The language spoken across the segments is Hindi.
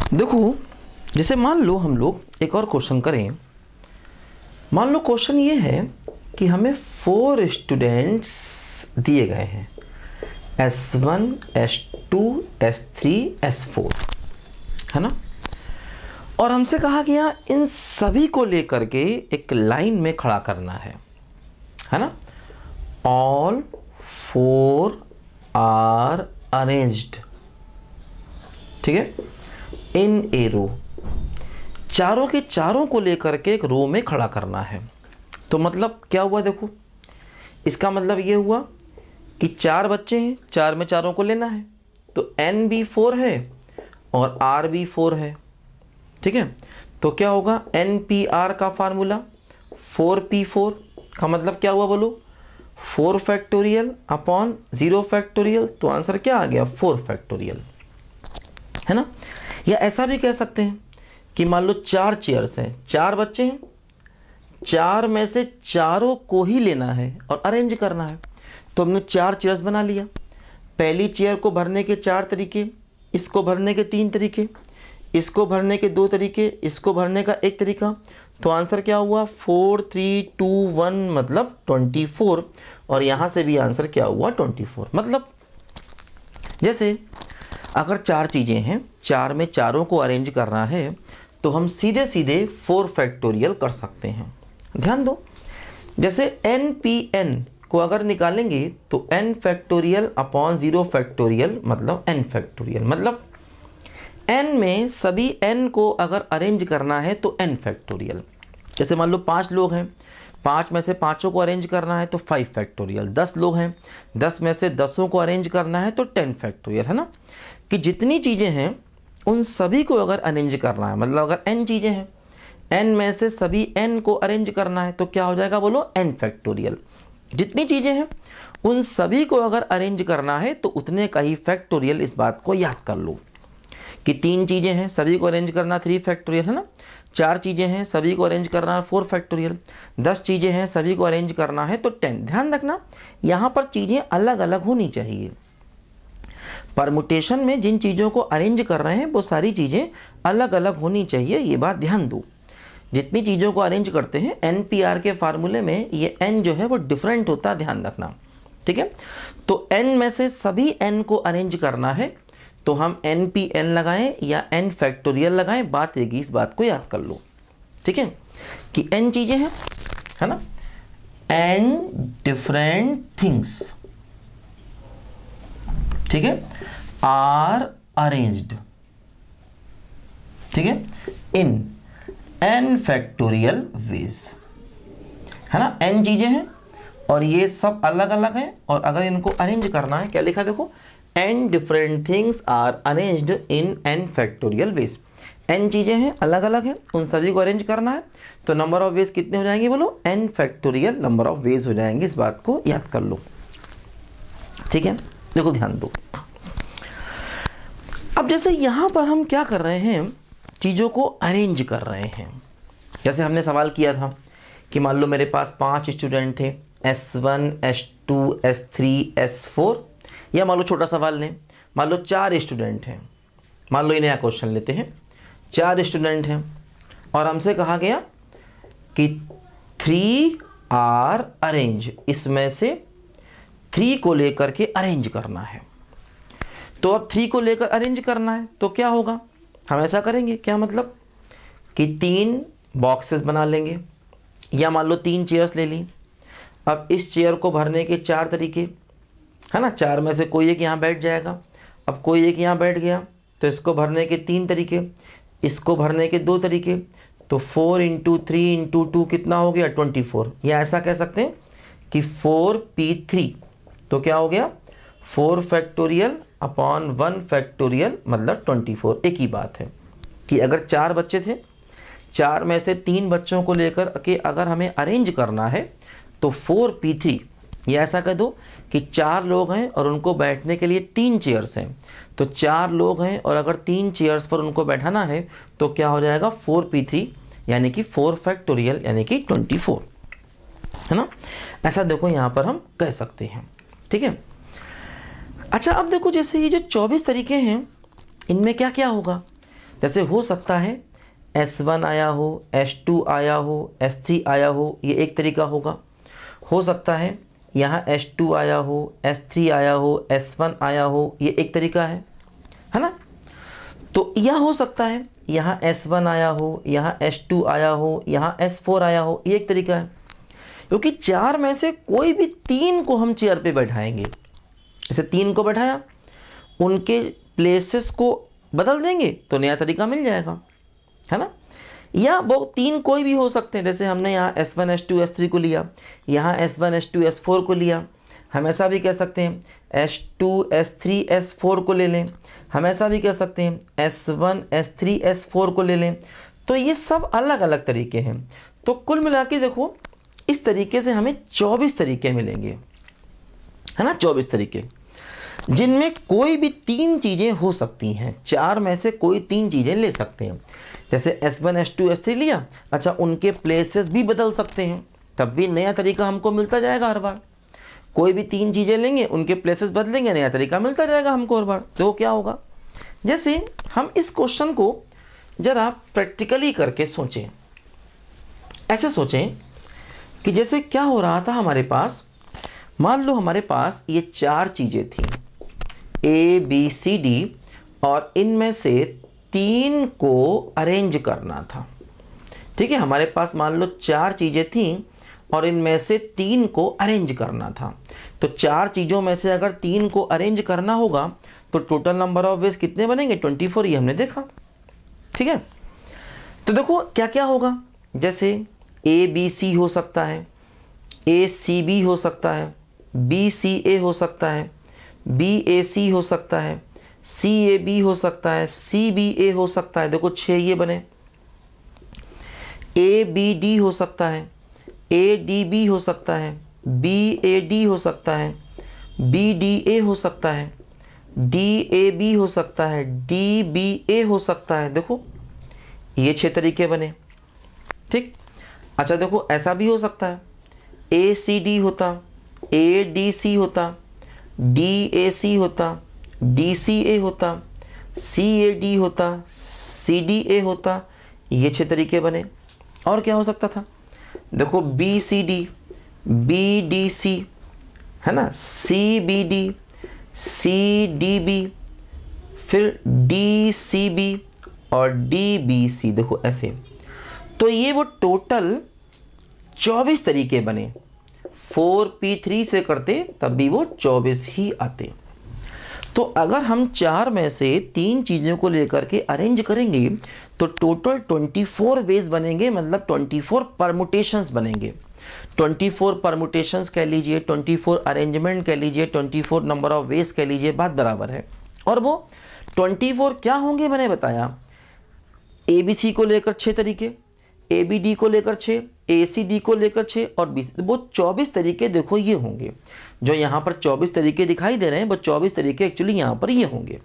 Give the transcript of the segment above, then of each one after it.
देखो जैसे मान लो हम लोग एक और क्वेश्चन करें। मान लो क्वेश्चन ये है कि हमें 4 स्टूडेंट्स दिए गए हैं, S1 S2 S3 S4, है ना। और हमसे कहा गया इन सभी को लेकर के एक लाइन में खड़ा करना है ना। ऑल 4 आर अरेंज्ड, ठीक है, इन ए रो। चारों के चारों को लेकर के एक रो में खड़ा करना है। तो मतलब क्या हुआ, देखो इसका मतलब ये हुआ कि 4 बच्चे हैं, 4 में चारों को लेना है, तो n भी 4 है और r भी 4 है, ठीक है। तो क्या होगा, NPR का फार्मूला 4P4 का मतलब क्या हुआ बोलो, 4 फैक्टोरियल अपॉन 0 फैक्टोरियल। तो आंसर क्या आ गया, 4 फैक्टोरियल, है ना। या ऐसा भी कह सकते हैं कि मान लो 4 चेयर्स हैं, 4 बच्चे हैं, 4 में से चारों को ही लेना है और अरेंज करना है। तो हमने 4 चेयर्स बना लिया। पहली चेयर को भरने के 4 तरीके, इसको भरने के 3 तरीके, इसको भरने के 2 तरीके, इसको भरने का 1 तरीका। तो आंसर क्या हुआ, 4 3 2 1 मतलब 24। और यहाँ से भी आंसर क्या हुआ, 24। मतलब जैसे अगर 4 चीज़ें हैं, 4 में चारों को अरेंज करना है, तो हम सीधे सीधे 4 फैक्टोरियल कर सकते हैं। ध्यान दो, जैसे NPN को अगर निकालेंगे तो n फैक्टोरियल अपॉन 0 फैक्टोरियल मतलब n फैक्टोरियल। मतलब n में सभी n को अगर अरेंज करना है तो n फैक्टोरियल। जैसे मान लो 5 लोग हैं, 5 में से 5 को अरेंज करना है तो 5 फैक्टोरियल। 10 लोग हैं, 10 में से 10 को अरेंज करना है तो 10 फैक्टोरियल, है ना। कि जितनी चीज़ें हैं उन सभी को अगर अरेंज करना है, मतलब अगर n चीज़ें हैं, n में से सभी n को अरेंज करना है तो क्या हो जाएगा बोलो, n फैक्टोरियल। जितनी चीज़ें हैं उन सभी को अगर अरेंज करना है तो उतने का ही फैक्टोरियल। इस बात को याद कर लो कि 3 चीज़ें हैं, सभी को अरेंज करना 3 फैक्टोरियल, है ना। 4 चीज़ें हैं, सभी को अरेंज करना है 4 फैक्टोरियल। 10 चीज़ें हैं, सभी को अरेंज करना है तो 10। ध्यान रखना यहाँ पर चीज़ें अलग अलग होनी चाहिए। परमुटेशन में जिन चीज़ों को अरेंज कर रहे हैं वो सारी चीज़ें अलग अलग होनी चाहिए, ये बात ध्यान दो। जितनी चीज़ों को अरेंज करते हैं NPR के फार्मूले में ये n जो है वो डिफरेंट होता है, ध्यान रखना, ठीक है। तो n में से सभी n को अरेंज करना है तो हम NPN लगाएं या n फैक्टोरियल लगाएं, बात एक ही, इस बात को याद कर लो, ठीक है, कि n चीज़ें हैं, है ना, n डिफरेंट थिंग्स, ठीक है, आर अरेंज्ड, ठीक है, इन n फैक्टोरियल वेज, है ना। n चीजें हैं और ये सब अलग अलग हैं, और अगर इनको अरेंज करना है, क्या लिखा देखो, n different things are arranged in n factorial ways. n चीजें हैं, अलग अलग हैं, उन सभी को अरेंज करना है तो नंबर ऑफ वेज कितने हो जाएंगे बोलो, n factorial number of ways हो जाएंगे। इस बात को याद कर लो, ठीक है। देखो ध्यान दो, अब जैसे यहां पर हम क्या कर रहे हैं, चीज़ों को अरेंज कर रहे हैं। जैसे हमने सवाल किया था कि मान लो मेरे पास 5 स्टूडेंट थे, S1 S2 S3 S4, या मान लो छोटा सवाल लें, मान लो 4 स्टूडेंट हैं। मान लो ये नया क्वेश्चन लेते हैं, 4 स्टूडेंट हैं और हमसे कहा गया कि 3 आर अरेंज, इसमें से 3 को लेकर के अरेंज करना है। तो अब 3 को लेकर अरेंज करना है तो क्या होगा, हम ऐसा करेंगे, क्या मतलब कि 3 बॉक्सेस बना लेंगे, या मान लो 3 चेयर्स ले ली। अब इस चेयर को भरने के 4 तरीके, है ना, 4 में से कोई एक यहाँ बैठ जाएगा। अब कोई एक यहाँ बैठ गया तो इसको भरने के 3 तरीके, इसको भरने के 2 तरीके, तो 4 × 3 × 2 कितना हो गया, 24। या ऐसा कह सकते हैं कि 4P3, तो क्या हो गया, 4 फैक्टोरियल अपॉन 1 फैक्टोरियल मतलब 24। एक ही बात है कि अगर 4 बच्चे थे, 4 में से 3 बच्चों को लेकर के अगर हमें अरेंज करना है तो 4P3, या ऐसा कह दो कि 4 लोग हैं और उनको बैठने के लिए 3 चेयर्स हैं। तो 4 लोग हैं और अगर 3 चेयर्स पर उनको बैठाना है तो क्या हो जाएगा, 4P3 यानी कि 4 फैक्टोरियल यानी कि 24, है ना। ऐसा देखो यहाँ पर हम कह सकते हैं, ठीक है। अच्छा अब देखो जैसे ये जो 24 तरीके हैं इनमें क्या क्या होगा, जैसे हो सकता है S1 आया हो, S2 आया हो, S3 आया हो, ये एक तरीका होगा। हो सकता है यहाँ S2 आया हो, S3 आया हो, S1 आया हो, ये एक तरीका है ना। तो यह हो सकता है यहाँ S1 आया हो, यहाँ S2 आया हो, यहाँ S4 आया हो, ये एक तरीका है। क्योंकि चार में से कोई भी तीन को हम चेयर पे बैठाएंगे, जैसे तीन को बैठाया, उनके प्लेसेस को बदल देंगे तो नया तरीका मिल जाएगा, है ना। या वो तीन कोई भी हो सकते हैं, जैसे हमने यहाँ S1 S2 S3 को लिया, यहाँ S1 S2 S4 को लिया। हम ऐसा भी कह सकते हैं S2 S3 S4 को ले लें। हम ऐसा भी कह सकते हैं S1 S3 S4 को ले लें। तो ये सब अलग अलग तरीके हैं। तो कुल मिला के देखो, इस तरीके से हमें 24 तरीके मिलेंगे, है ना, 24 तरीके, जिनमें कोई भी तीन चीज़ें हो सकती हैं। चार में से कोई तीन चीज़ें ले सकते हैं। जैसे S1 S2 S3 लिया, अच्छा उनके प्लेसेस भी बदल सकते हैं, तब भी नया तरीका हमको मिलता जाएगा हर बार। कोई भी तीन चीज़ें लेंगे, उनके प्लेसेस बदलेंगे, नया तरीका मिलता जाएगा हमको हर बार। तो क्या होगा, जैसे हम इस क्वेश्चन को ज़रा प्रैक्टिकली करके सोचें। ऐसे सोचें कि जैसे क्या हो रहा था हमारे पास, मान लो हमारे पास ये चार चीज़ें थी A B C D, और इनमें से तीन को अरेंज करना था। ठीक है, हमारे पास मान लो चार चीज़ें थीं और इनमें से तीन को अरेंज करना था। तो चार चीज़ों में से अगर तीन को अरेंज करना होगा तो टोटल नंबर ऑफ वेज कितने बनेंगे, 24, ये हमने देखा। ठीक है, तो देखो क्या क्या होगा, जैसे A B C हो सकता है, A C B हो सकता है, B C A हो सकता है, B A C हो सकता है, C A B हो सकता है, C B A हो सकता है। देखो 6 ये बने। A B D हो सकता है, A D B हो सकता है, B A D हो सकता है, B D A हो सकता है, D A B हो सकता है, D B A हो सकता है। देखो ये 6 तरीके बने। ठीक, अच्छा देखो ऐसा भी हो सकता है A C D होता, A D C होता, D A C होता, D C A होता, C A D होता, C D A होता, ये 6 तरीके बने। और क्या हो सकता था, देखो B C D, B D C, है ना, C B D, C D B, फिर D C B और D B C। देखो ऐसे, तो ये वो टोटल 24 तरीके बने। 4P3 से करते तब भी वो 24 ही आते। तो अगर हम चार में से तीन चीज़ों को लेकर के अरेंज करेंगे तो टोटल 24 वेज बनेंगे, मतलब 24 परमुटेशंस बनेंगे। 24 परमुटेशंस कह लीजिए, 24 अरेंजमेंट कह लीजिए, 24 नंबर ऑफ वेज कह लीजिए, बात बराबर है। और वो 24 क्या होंगे, मैंने बताया ABC को लेकर 6 तरीके, ABD को लेकर 6, ACD को लेकर 6 और BC, वो 24 तरीके देखो ये होंगे। जो यहाँ पर 24 तरीके दिखाई दे रहे हैं वो 24 तरीके एक्चुअली यहाँ पर ये होंगे।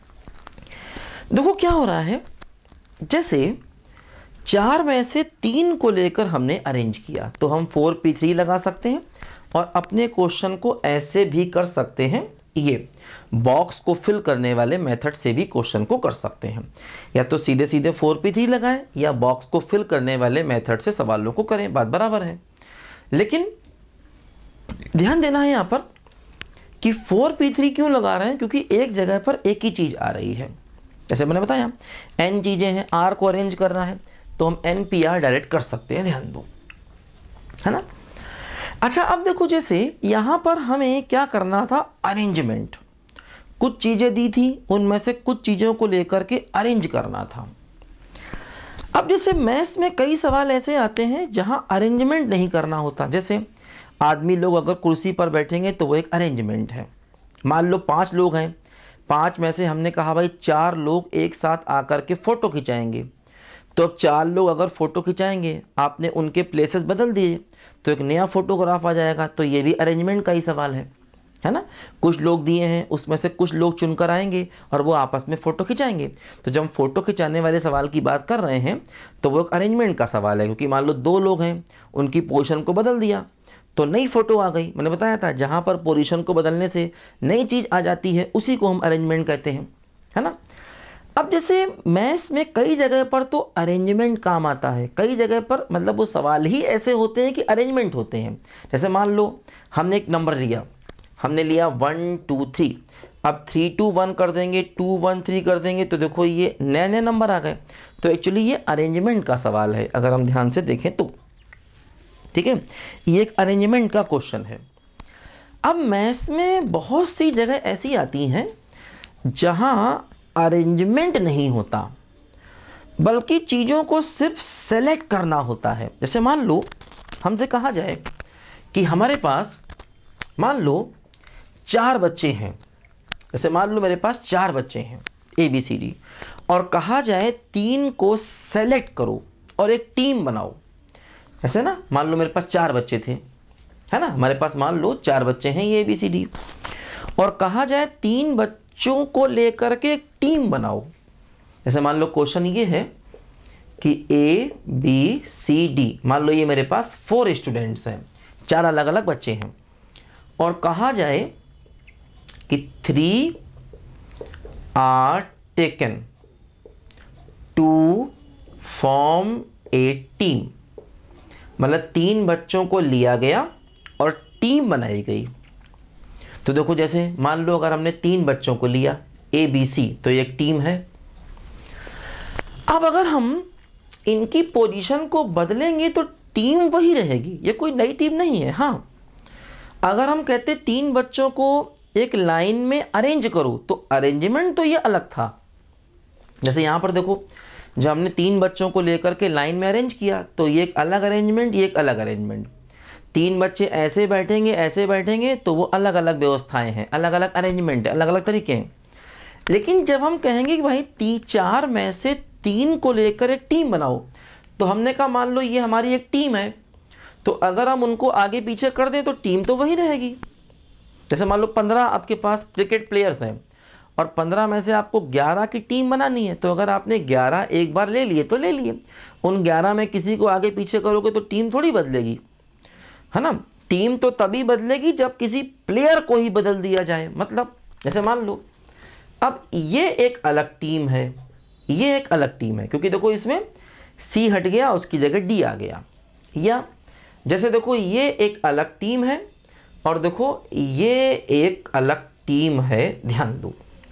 देखो क्या हो रहा है, जैसे चार में से तीन को लेकर हमने अरेंज किया तो हम 4P3 लगा सकते हैं और अपने क्वेश्चन को ऐसे भी कर सकते हैं, ये बॉक्स को फिल करने वाले मेथड से भी क्वेश्चन को कर सकते हैं। या तो सीधे सीधे 4P3 लगाएं या बॉक्स को फिल करने वाले मेथड से सवालों को करें, बात बराबर है। लेकिन ध्यान देना है यहाँ पर कि 4P3 क्यों लगा रहे हैं, क्योंकि एक जगह पर एक ही चीज़ आ रही है। जैसे मैंने बताया n चीज़ें हैं, r को अरेंज करना है तो हम NPR डायरेक्ट कर सकते हैं, ध्यान दो, है ना। अच्छा अब देखो, जैसे यहाँ पर हमें क्या करना था, अरेंजमेंट। कुछ चीज़ें दी थी, उनमें से कुछ चीज़ों को लेकर के अरेंज करना था। अब जैसे मैथ्स में कई सवाल ऐसे आते हैं जहाँ अरेंजमेंट नहीं करना होता। जैसे आदमी लोग अगर कुर्सी पर बैठेंगे तो वो एक अरेंजमेंट है। मान लो 5 लोग हैं, 5 में से हमने कहा भाई 4 लोग एक साथ आकर के फ़ोटो खिंचाएंगे। तो अब 4 लोग अगर फ़ोटो खिंचाएंगे, आपने उनके प्लेसेस बदल दिए तो एक नया फ़ोटोग्राफ आ जाएगा। तो ये भी अरेंजमेंट का ही सवाल है ना। कुछ लोग दिए हैं, उसमें से कुछ लोग चुनकर आएंगे और वो आपस में फ़ोटो खिंचाएंगे। तो जब हम फ़ोटो खिंचाने वाले सवाल की बात कर रहे हैं तो वो एक अरेंजमेंट का सवाल है, क्योंकि मान लो 2 लोग हैं, उनकी पोजीशन को बदल दिया तो नई फ़ोटो आ गई। मैंने बताया था जहाँ पर पोजीशन को बदलने से नई चीज़ आ जाती है उसी को हम अरेंजमेंट कहते हैं, है ना। अब जैसे मैथ्स में कई जगह पर तो अरेंजमेंट काम आता है, कई जगह पर मतलब वो सवाल ही ऐसे होते हैं कि अरेंजमेंट होते हैं। जैसे मान लो हमने एक नंबर लिया, हमने लिया 1 2 3, अब 3 2 1 कर देंगे, 2 1 3 कर देंगे, तो देखो ये नए नए नंबर आ गए। तो एक्चुअली ये अरेंजमेंट का सवाल है अगर हम ध्यान से देखें तो, ठीक है, ये एक अरेंजमेंट का क्वेश्चन है। अब मैथ्स में बहुत सी जगह ऐसी आती हैं जहाँ अरेंजमेंट नहीं होता, बल्कि चीज़ों को सिर्फ सेलेक्ट करना होता है। जैसे मान लो हमसे कहा जाए कि हमारे पास मान लो 4 बच्चे हैं, जैसे मान लो मेरे पास 4 बच्चे हैं ABCD, और कहा जाए 3 को सेलेक्ट करो और एक टीम बनाओ। ऐसे ना, मान लो मेरे पास 4 बच्चे थे, है ना, हमारे पास मान लो 4 बच्चे हैं ये ABCD, और कहा जाए 3 बच्चों को लेकर के एक टीम बनाओ। जैसे मान लो क्वेश्चन ये है कि ABCD, मान लो ये मेरे पास 4 स्टूडेंट्स हैं, 4 अलग अलग बच्चे हैं, और कहा जाए कि 3 are taken to form a team, मतलब 3 बच्चों को लिया गया और टीम बनाई गई। तो देखो जैसे मान लो अगर हमने 3 बच्चों को लिया ABC, तो ये एक टीम है। अब अगर हम इनकी पोजीशन को बदलेंगे तो टीम वही रहेगी, ये कोई नई टीम नहीं है। हाँ, अगर हम कहते 3 बच्चों को एक लाइन में अरेंज करो, तो अरेंजमेंट तो ये अलग था। जैसे यहाँ पर देखो, जब हमने 3 बच्चों को लेकर के लाइन में अरेंज किया तो ये एक अलग अरेंजमेंट, ये एक अलग अरेंजमेंट। 3 बच्चे ऐसे बैठेंगे तो वो अलग अलग व्यवस्थाएं हैं, अलग अलग अरेंजमेंट, अलग अलग तरीके हैं। लेकिन जब हम कहेंगे कि भाई 4 में से 3 को लेकर एक टीम बनाओ, तो हमने कहा मान लो ये हमारी एक टीम है, तो अगर हम उनको आगे पीछे कर दें तो टीम तो वही रहेगी। जैसे मान लो 15 आपके पास क्रिकेट प्लेयर्स हैं और 15 में से आपको 11 की टीम बनानी है, तो अगर आपने 11 एक बार ले लिए तो ले लिए, उन 11 में किसी को आगे पीछे करोगे तो टीम थोड़ी बदलेगी, है ना। टीम तो तभी बदलेगी जब किसी प्लेयर को ही बदल दिया जाए। मतलब जैसे मान लो अब ये एक अलग टीम है, ये एक अलग टीम है, क्योंकि देखो इसमें C हट गया, उसकी जगह D आ गया। या जैसे देखो ये एक अलग टीम है और देखो ये एक अलग टीम है, ध्यान दो।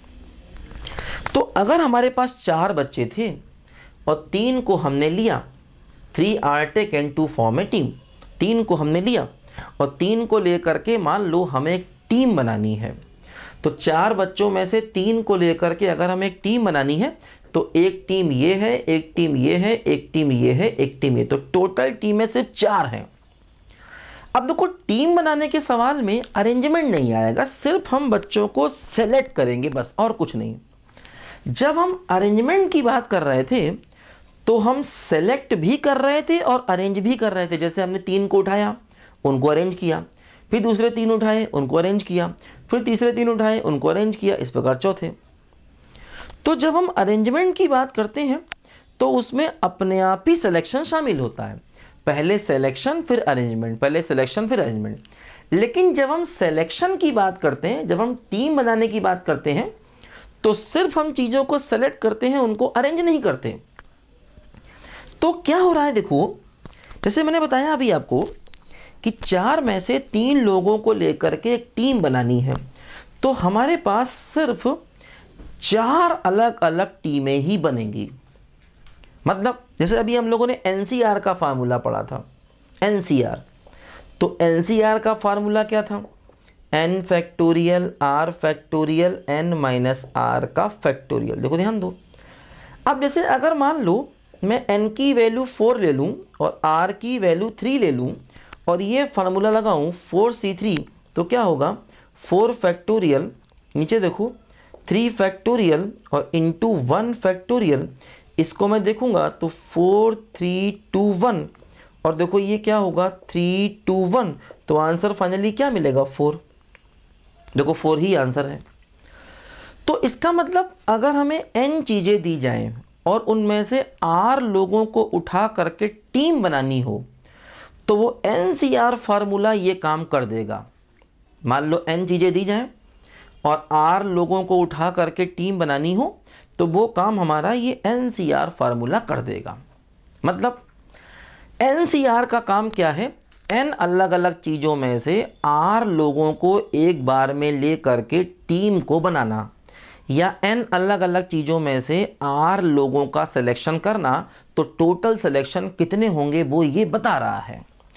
तो अगर हमारे पास 4 बच्चे थे और 3 को हमने लिया, 3 are taken to form a team, 3 को हमने लिया और 3 को लेकर के मान लो हमें एक टीम बनानी है, तो 4 बच्चों में से 3 को लेकर के अगर हमें एक टीम बनानी है तो एक टीम ये है, एक टीम ये है, एक टीम ये है, एक टीम ये, तो टोटल टीमें सिर्फ 4 हैं। अब देखो टीम बनाने के सवाल में अरेंजमेंट नहीं आएगा, सिर्फ हम बच्चों को सेलेक्ट करेंगे बस, और कुछ नहीं। जब हम अरेंजमेंट की बात कर रहे थे तो हम सेलेक्ट भी कर रहे थे और अरेंज भी कर रहे थे। जैसे हमने 3 को उठाया, उनको अरेंज किया, फिर दूसरे 3 उठाए, उनको अरेंज किया, फिर तीसरे 3 उठाए, उनको अरेंज किया, इस प्रकार चौथे। तो जब हम अरेंजमेंट की बात करते हैं तो उसमें अपने आप ही सिलेक्शन शामिल होता है, पहले सिलेक्शन फिर अरेंजमेंट, पहले सिलेक्शन फिर अरेंजमेंट। लेकिन जब हम सिलेक्शन की बात करते हैं, जब हम टीम बनाने की बात करते हैं, तो सिर्फ हम चीज़ों को सेलेक्ट करते हैं, उनको अरेंज नहीं करते। तो क्या हो रहा है देखो, जैसे मैंने बताया अभी आपको कि 4 में से 3 लोगों को लेकर के एक टीम बनानी है, तो हमारे पास सिर्फ 4 अलग अलग टीमें ही बनेंगी। मतलब जैसे अभी हम लोगों ने NCR का फार्मूला पढ़ा था, NCR, तो NCR का फार्मूला क्या था, n factorial r factorial n minus r का फैक्टोरियल। देखो ध्यान दो, अब जैसे अगर मान लो मैं n की वैल्यू 4 ले लूँ और r की वैल्यू 3 ले लूँ और ये फार्मूला लगाऊँ 4c3, तो क्या होगा 4 फैक्टोरियल, नीचे देखो 3 फैक्टोरियल और इंटू 1 फैक्टोरियल, इसको मैं देखूंगा तो 4 3 2 1, और देखो ये क्या होगा 3 2 1, तो आंसर फाइनली क्या मिलेगा 4। देखो 4 ही आंसर है। तो इसका मतलब अगर हमें n चीज़ें दी जाएं और उनमें से r लोगों को उठा करके टीम बनानी हो, तो वो NCR फार्मूला ये काम कर देगा। मान लो n चीज़ें दी जाएं और r लोगों को उठा करके टीम बनानी हो, तो वो काम हमारा ये NCR फार्मूला कर देगा। मतलब NCR का काम क्या है, N अलग अलग चीज़ों में से R लोगों को एक बार में ले करके टीम को बनाना, या N अलग अलग चीज़ों में से R लोगों का सिलेक्शन करना, तो टोटल सिलेक्शन कितने होंगे वो ये बता रहा है।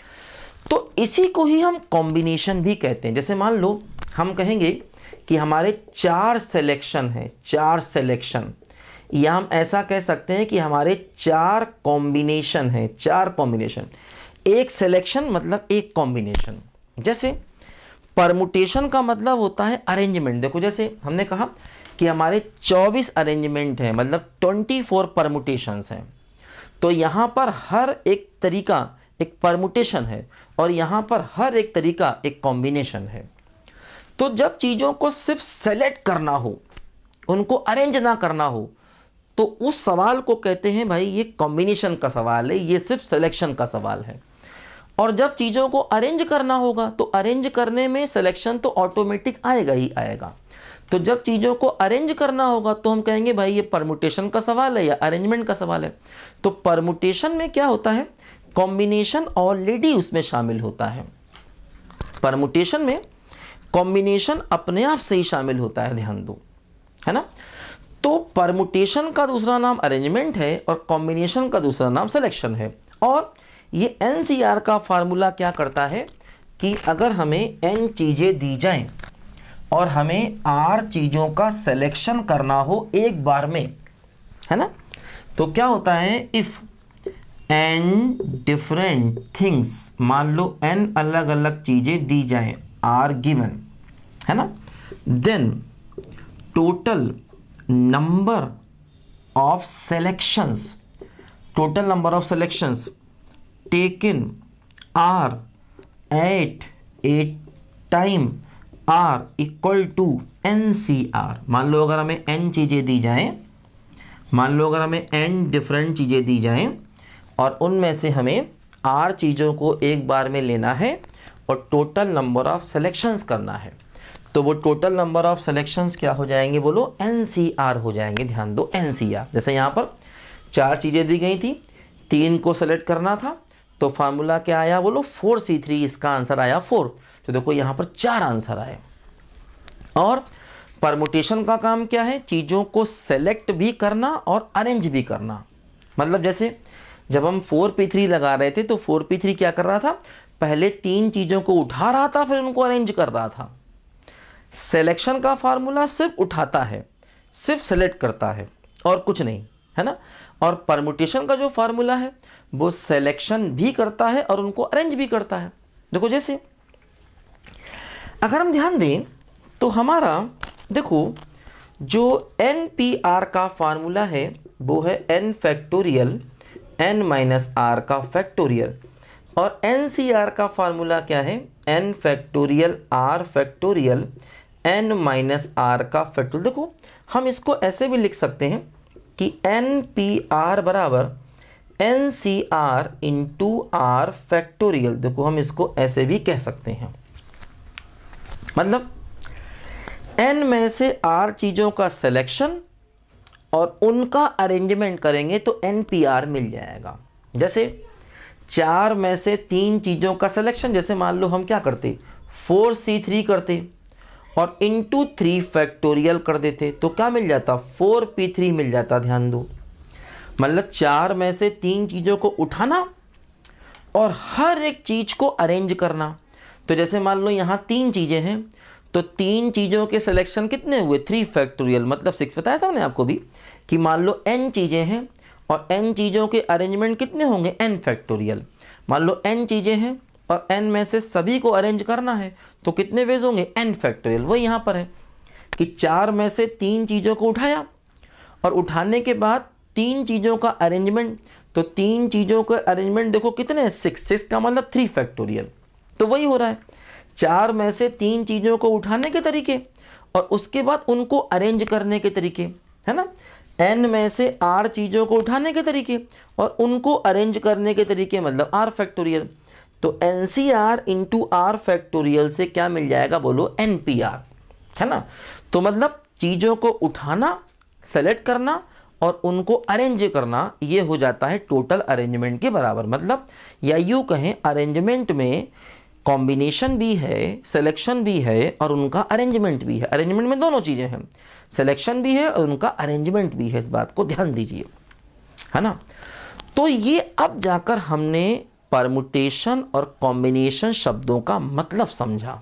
तो इसी को ही हम कॉम्बिनेशन भी कहते हैं। जैसे मान लो हम कहेंगे कि हमारे 4 सिलेक्शन हैं, 4 सिलेक्शन, या हम ऐसा कह सकते हैं कि हमारे 4 कॉम्बिनेशन हैं, 4 कॉम्बिनेशन। एक सिलेक्शन मतलब एक कॉम्बिनेशन। जैसे परमुटेशन का मतलब होता है अरेंजमेंट। देखो जैसे हमने कहा कि हमारे 24 अरेंजमेंट हैं, मतलब 24 परमुटेशंस हैं। तो यहाँ पर हर एक तरीका एक परमुटेशन है और यहाँ पर हर एक तरीका एक कॉम्बिनेशन है। तो जब चीज़ों को सिर्फ सेलेक्ट करना हो, उनको अरेंज ना करना हो, तो उस सवाल को कहते हैं भाई ये कॉम्बिनेशन का सवाल है, ये सिर्फ सिलेक्शन का सवाल है। और जब चीज़ों को अरेंज करना होगा तो अरेंज करने में सिलेक्शन तो ऑटोमेटिक आएगा ही आएगा। तो जब चीज़ों को अरेंज करना होगा तो हम कहेंगे भाई ये परमुटेशन का सवाल है या अरेंजमेंट का सवाल है। तो परमुटेशन में क्या होता है, कॉम्बिनेशन ऑलरेडी उसमें शामिल होता है। परमुटेशन में कॉम्बिनेशन अपने आप से ही शामिल होता है, ध्यान दो, है ना। तो परमुटेशन का दूसरा नाम अरेंजमेंट है और कॉम्बिनेशन का दूसरा नाम सिलेक्शन है। और ये NCR का फार्मूला क्या करता है कि अगर हमें N चीज़ें दी जाएं और हमें R चीज़ों का सिलेक्शन करना हो एक बार में, है ना, तो क्या होता है, इफ़ N डिफरेंट थिंग्स, मान लो N अलग अलग चीज़ें दी जाएं, आर गिवन, है ना, then total number of selections, total number of selections taken are at a time are equal to NCR। मान लो अगर हमें N चीज़ें दी जाएं, मान लो अगर हमें N डिफरेंट चीज़ें दी जाएं और उनमें से हमें R चीज़ों को एक बार में लेना है और टोटल नंबर ऑफ सेलेक्शंस करना है, तो वो टोटल नंबर ऑफ सेलेक्शंस क्या हो जाएंगे, बोलो NCR हो जाएंगे। ध्यान दो NCR। जैसे यहाँ पर 4 चीज़ें दी गई थी, 3 को सेलेक्ट करना था, तो फार्मूला क्या आया, बोलो 4C3, इसका आंसर आया 4। तो देखो यहाँ पर 4 आंसर आए। और परमुटेशन का काम क्या है, चीज़ों को सेलेक्ट भी करना और अरेंज भी करना। मतलब जैसे जब हम 4P3 लगा रहे थे तो 4P3 क्या कर रहा था, पहले 3 चीज़ों को उठा रहा था फिर उनको अरेंज कर रहा था। सिलेक्शन का फार्मूला सिर्फ उठाता है, सिर्फ सेलेक्ट करता है और कुछ नहीं, है ना। और परमुटेशन का जो फार्मूला है वो सिलेक्शन भी करता है और उनको अरेंज भी करता है। देखो जैसे अगर हम ध्यान दें तो हमारा देखो जो NPR का फार्मूला है वो है N factorial N minus R का फैक्टोरियल, और NCR का फार्मूला क्या है, N factorial R factorial N minus R का फैक्टोरियल। देखो हम इसको ऐसे भी लिख सकते हैं कि NPR बराबर NCR इंटू R फैक्टोरियल। देखो हम इसको ऐसे भी कह सकते हैं, मतलब N में से R चीज़ों का सिलेक्शन और उनका अरेंजमेंट करेंगे तो NPR मिल जाएगा। जैसे 4 में से 3 चीज़ों का सिलेक्शन, जैसे मान लो हम क्या करते, 4C3 करते और इंटू 3 फैक्टोरियल कर देते, तो क्या मिल जाता, 4P3 मिल जाता। ध्यान दो, मतलब 4 में से 3 चीज़ों को उठाना और हर एक चीज़ को अरेंज करना। तो जैसे मान लो यहाँ 3 चीज़ें हैं तो 3 चीज़ों के सिलेक्शन कितने हुए, 3 फैक्टोरियल मतलब 6। बताया था मैंने आपको भी कि मान लो N चीज़ें हैं और N चीज़ों के अरेंजमेंट कितने होंगे, N फैक्टोरियल। मान लो N चीज़ें हैं और N में से सभी को अरेंज करना है तो कितने वेज होंगे, N फैक्टोरियल। वही यहाँ पर है कि 4 में से 3 चीज़ों को उठाया और उठाने के बाद 3 चीज़ों का अरेंजमेंट, तो 3 चीज़ों का अरेंजमेंट देखो कितने हैं, 6 का मतलब 3 फैक्टोरियल। तो वही हो रहा है, 4 में से 3 चीज़ों को उठाने के तरीके और उसके बाद उनको अरेंज करने के तरीके, है ना। N में से R चीज़ों को उठाने के तरीके और उनको अरेंज करने के तरीके मतलब R फैक्टोरियल। तो NCR इंटू R फैक्टोरियल से क्या मिल जाएगा, बोलो NPR, है ना। तो मतलब चीज़ों को उठाना, सेलेक्ट करना और उनको अरेंज करना, ये हो जाता है टोटल अरेंजमेंट के बराबर। मतलब या यूँ कहें अरेंजमेंट में कॉम्बिनेशन भी है, सिलेक्शन भी है और उनका अरेंजमेंट भी है। अरेंजमेंट में दोनों चीज़ें हैं, सिलेक्शन भी है और उनका अरेंजमेंट भी है। इस बात को ध्यान दीजिए, है ना। तो ये अब जाकर हमने परमुटेशन और कॉम्बिनेशन शब्दों का मतलब समझा।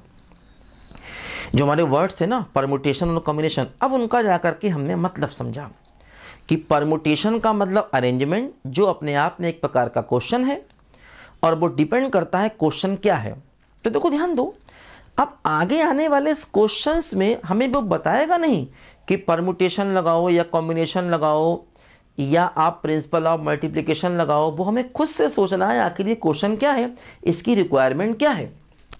जो हमारे वर्ड्स थे ना, परमुटेशन और कॉम्बिनेशन, अब उनका जाकर के हमने मतलब समझा कि परमुटेशन का मतलब अरेंजमेंट, जो अपने आप में एक प्रकार का क्वेश्चन है और वो डिपेंड करता है क्वेश्चन क्या है। तो देखो ध्यान दो, अब आगे आने वाले क्वेश्चंस में हमें वो बताएगा नहीं कि परमुटेशन लगाओ या कॉम्बिनेशन लगाओ या आप प्रिंसिपल ऑफ मल्टीप्लिकेशन लगाओ। वो हमें खुद से सोचना है आखिर ये क्वेश्चन क्या है, इसकी रिक्वायरमेंट क्या है।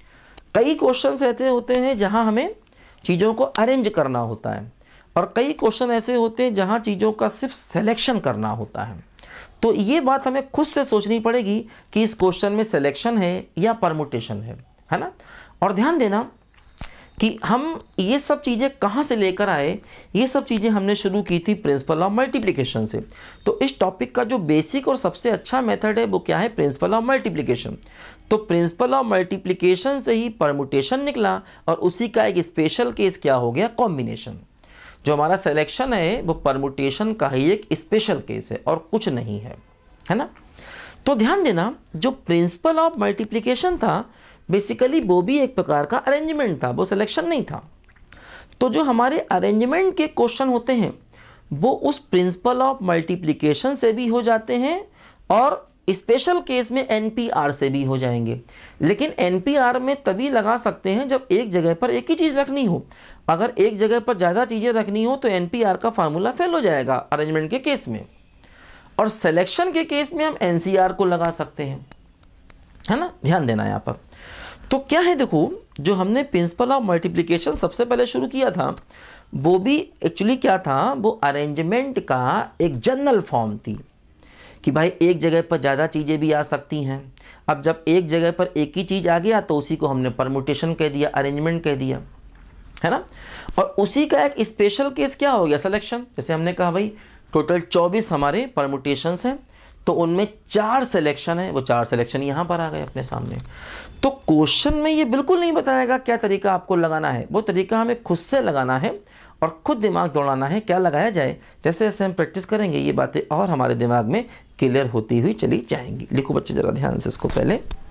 कई क्वेश्चंस ऐसे होते हैं जहां हमें चीज़ों को अरेंज करना होता है और कई क्वेश्चन ऐसे होते हैं जहां चीज़ों का सिर्फ सिलेक्शन करना होता है। तो ये बात हमें खुद से सोचनी पड़ेगी कि इस क्वेश्चन में सिलेक्शन है या परमुटेशन है ना। और ध्यान देना कि हम ये सब चीज़ें कहाँ से लेकर आए, ये सब चीज़ें हमने शुरू की थी प्रिंसिपल ऑफ मल्टीप्लिकेशन से। तो इस टॉपिक का जो बेसिक और सबसे अच्छा मेथड है वो क्या है, प्रिंसिपल ऑफ मल्टीप्लिकेशन। तो प्रिंसिपल ऑफ मल्टीप्लिकेशन से ही परमुटेशन निकला और उसी का एक स्पेशल केस क्या हो गया, कॉम्बिनेशन। जो हमारा सिलेक्शन है वो परमुटेशन का ही एक स्पेशल केस है और कुछ नहीं है ना। तो ध्यान देना, जो प्रिंसिपल ऑफ मल्टीप्लिकेशन था बेसिकली वो भी एक प्रकार का अरेंजमेंट था, वो सिलेक्शन नहीं था। तो जो हमारे अरेंजमेंट के क्वेश्चन होते हैं वो उस प्रिंसिपल ऑफ मल्टीप्लिकेशन से भी हो जाते हैं और स्पेशल केस में एनपीआर से भी हो जाएंगे। लेकिन एनपीआर में तभी लगा सकते हैं जब एक जगह पर एक ही चीज़ रखनी हो। अगर एक जगह पर ज़्यादा चीज़ें रखनी हो तो एनपीआर का फार्मूला फेल हो जाएगा अरेंजमेंट के केस में, और सिलेक्शन के केस में हम एनसीआर को लगा सकते हैं, है ना। ध्यान देना यहाँ पर। तो क्या है, देखो जो हमने प्रिंसिपल ऑफ मल्टीप्लिकेशन सबसे पहले शुरू किया था वो भी एक्चुअली क्या था, वो अरेंजमेंट का एक जनरल फॉर्म थी कि भाई एक जगह पर ज़्यादा चीज़ें भी आ सकती हैं। अब जब एक जगह पर एक ही चीज़ आ गया तो उसी को हमने परमुटेशन कह दिया, अरेंजमेंट कह दिया, है ना। और उसी का एक स्पेशल केस क्या हो गया, सिलेक्शन। जैसे हमने कहा भाई टोटल 24 हमारे परमुटेशंस हैं तो उनमें 4 सिलेक्शन है, वो 4 सिलेक्शन यहाँ पर आ गए अपने सामने। तो क्वेश्चन में ये बिल्कुल नहीं बताएगा क्या तरीका आपको लगाना है, वो तरीका हमें खुद से लगाना है और खुद दिमाग दौड़ाना है क्या लगाया जाए। जैसे जैसे हम प्रैक्टिस करेंगे ये बातें और हमारे दिमाग में क्लियर होती हुई चली जाएंगी। लिखो बच्चे ज़रा ध्यान से इसको पहले।